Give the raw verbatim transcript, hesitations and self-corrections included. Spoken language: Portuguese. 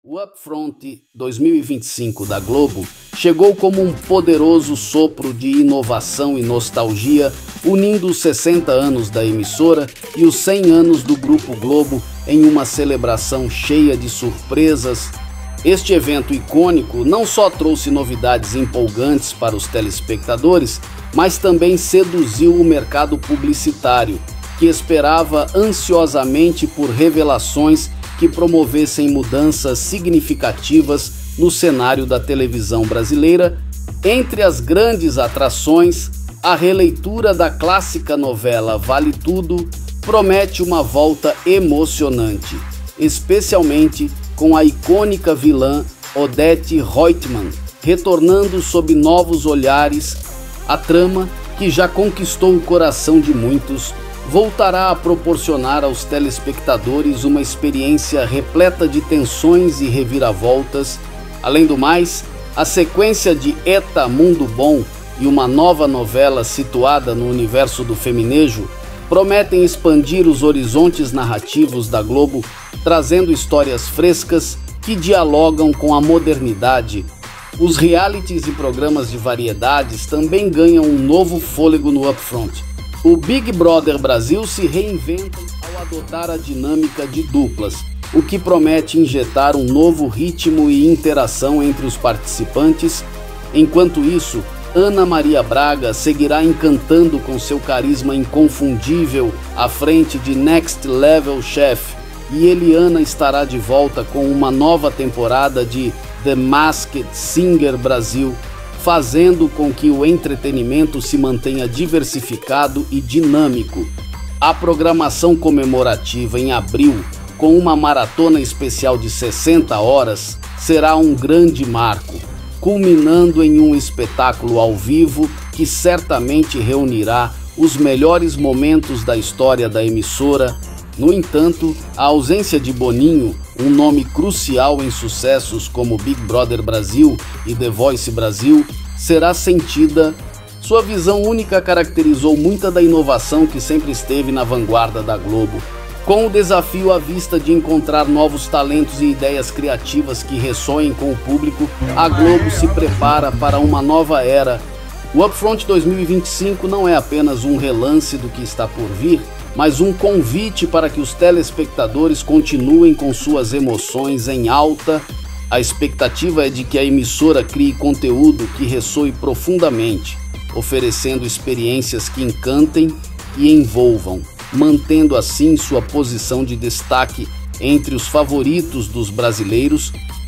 O Upfront dois mil e vinte e cinco da Globo chegou como um poderoso sopro de inovação e nostalgia, unindo os sessenta anos da emissora e os cem anos do Grupo Globo em uma celebração cheia de surpresas. Este evento icônico não só trouxe novidades empolgantes para os telespectadores, mas também seduziu o mercado publicitário, que esperava ansiosamente por revelações que promovessem mudanças significativas no cenário da televisão brasileira. Entre as grandes atrações, a releitura da clássica novela Vale Tudo promete uma volta emocionante, especialmente com a icônica vilã Odete Roitman retornando sob novos olhares. A trama, que já conquistou o coração de muitos, voltará a proporcionar aos telespectadores uma experiência repleta de tensões e reviravoltas. Além do mais, a sequência de Eta Mundo Bom e uma nova novela situada no universo do feminejo prometem expandir os horizontes narrativos da Globo, trazendo histórias frescas que dialogam com a modernidade. Os realities e programas de variedades também ganham um novo fôlego no Upfront. O Big Brother Brasil se reinventa ao adotar a dinâmica de duplas, o que promete injetar um novo ritmo e interação entre os participantes. Enquanto isso, Ana Maria Braga seguirá encantando com seu carisma inconfundível à frente de Next Level Chef, e Eliana estará de volta com uma nova temporada de The Masked Singer Brasil, fazendo com que o entretenimento se mantenha diversificado e dinâmico. A programação comemorativa em abril, com uma maratona especial de sessenta horas, será um grande marco, culminando em um espetáculo ao vivo que certamente reunirá os melhores momentos da história da emissora. No entanto, a ausência de Boninho, um nome crucial em sucessos como Big Brother Brasil e The Voice Brasil, será sentida. Sua visão única caracterizou muita da inovação que sempre esteve na vanguarda da Globo. Com o desafio à vista de encontrar novos talentos e ideias criativas que ressoem com o público, a Globo se prepara para uma nova era. O Upfront dois mil e vinte e cinco não é apenas um relance do que está por vir, mas um convite para que os telespectadores continuem com suas emoções em alta. A expectativa é de que a emissora crie conteúdo que ressoe profundamente, oferecendo experiências que encantem e envolvam, mantendo assim sua posição de destaque entre os favoritos dos brasileiros